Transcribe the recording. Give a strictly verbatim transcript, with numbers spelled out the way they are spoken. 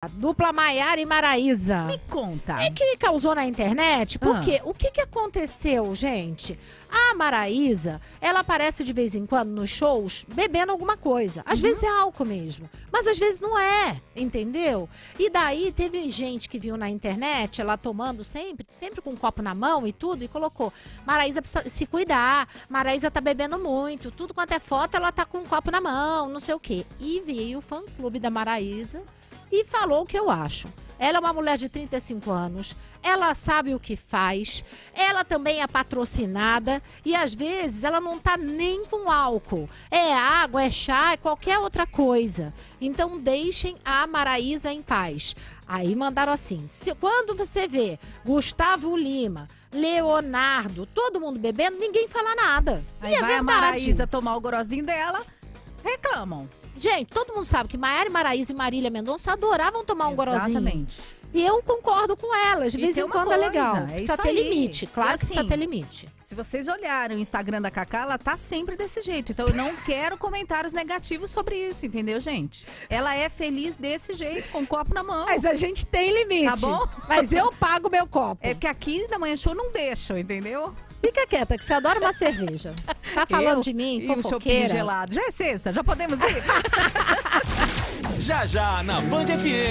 dupla Maiara e Maraísa. Me conta. É que causou na internet, porque Ah. o que, que aconteceu, gente? A Maraísa, ela aparece de vez em quando nos shows bebendo alguma coisa. Às Uhum. vezes é álcool mesmo, mas às vezes não é, entendeu? E daí teve gente que viu na internet, ela tomando sempre, sempre com um copo na mão e tudo, e colocou: Maraísa precisa se cuidar, Maraísa tá bebendo muito, tudo quanto é foto ela tá com um copo na mão, não sei o quê. E veio o fã-clube da Maraísa e falou o que eu acho. Ela é uma mulher de trinta e cinco anos, ela sabe o que faz, ela também é patrocinada e às vezes ela não tá nem com álcool. É água, é chá, é qualquer outra coisa. Então deixem a Maraísa em paz. Aí mandaram assim: se, quando você vê Gustavo Lima, Leonardo, todo mundo bebendo, ninguém fala nada. Aí e é vai a verdade. Maraísa tomar o gorozinho dela, reclamam. Gente, todo mundo sabe que Maiara, Maraísa e Marília Mendonça adoravam tomar um gorozinho. Exatamente. E eu concordo com elas, de E vez tem em uma quando é coisa, legal. é Precisa isso ter aí. limite, claro E que precisa assim, ter limite. Se vocês olharem o Instagram da Cacá, ela tá sempre desse jeito. Então eu não quero comentários negativos sobre isso, entendeu, gente? Ela é feliz desse jeito, com o copo na mão. Mas a gente tem limite. Tá bom? Mas eu pago meu copo. É que aqui na Manhã Show não deixam, entendeu? Fica quieta, que você adora uma cerveja. Tá falando Eu de mim, e um choppinho fofoqueira. gelado. Já é sexta, já podemos ir? Já já na Band F M.